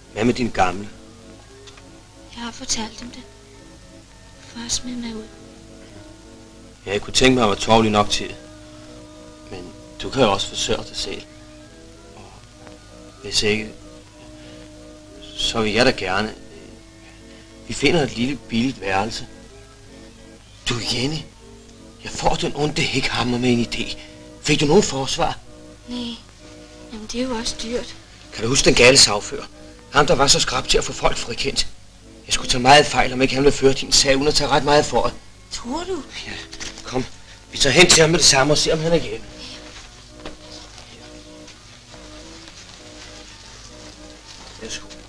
Hvad med din gamle? Jeg har fortalt dem det. Far smed mig ud. Jeg kunne tænke mig, at jeg var tårlig nok til det. Men du kan jo også forsørge dig selv. Og hvis ikke, så vil jeg da gerne. Vi finder et lille billigt værelse. Du, Jenny, jeg får den onde hækhammer med en idé. Fik du nogen forsvar? Nej, jamen det er jo også dyrt. Kan du huske den gale sagfører? Ham, der var så skrab til at få folk frikendt. Jeg skulle tage meget fejl, om ikke han ville føre din sag, uden at tage ret meget for det. Tror du? Ja, kom. Vi tager hen til ham med det samme og ser, om han er hjemme. Værsgo.